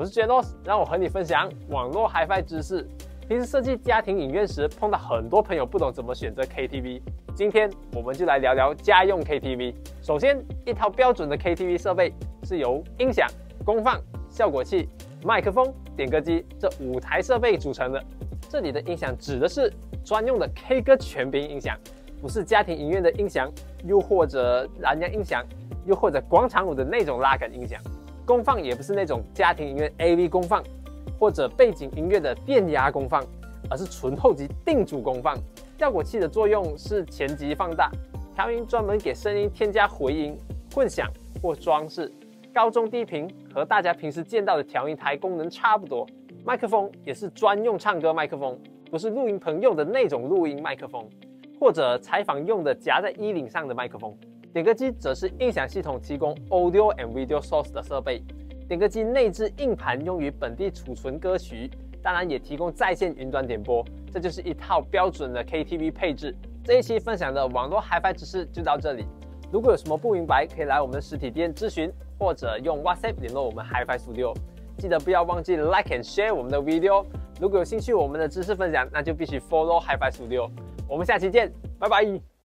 我是 Janos， 让我和你分享网络 HiFi 知识。平时设计家庭影院时，碰到很多朋友不懂怎么选择 KTV。今天我们就来聊聊家用 KTV。首先，一套标准的 KTV 设备是由音响、功放、效果器、麦克风、点歌机这5台设备组成的。这里的音响指的是专用的 K 歌全屏音响，不是家庭影院的音响，又或者蓝牙音响，又或者广场舞的那种拉杆音响。功放也不是那种家庭影院 AV 功放，或者背景音乐的电压功放，而是纯后级定阻功放。效果器的作用是前级放大，调音专门给声音添加回音、混响或装饰。高中低频和大家平时见到的调音台功能差不多。麦克风也是专用唱歌麦克风，不是录音棚用的那种录音麦克风，或者采访用的夹在衣领上的麦克风。点歌机则是音响系统提供 Audio and Video Source 的设备。点歌机内置硬盘用于本地储存歌曲，当然也提供在线云端点播。这就是一套标准的 KTV 配置。这一期分享的网络 HiFi 知识就到这里。如果有什么不明白，可以来我们的实体店咨询，或者用 WhatsApp 联络我们 HiFi Studio。记得不要忘记 Like and Share 我们的 video。如果有兴趣我们的知识分享，那就必须 Follow HiFi Studio。我们下期见，拜拜。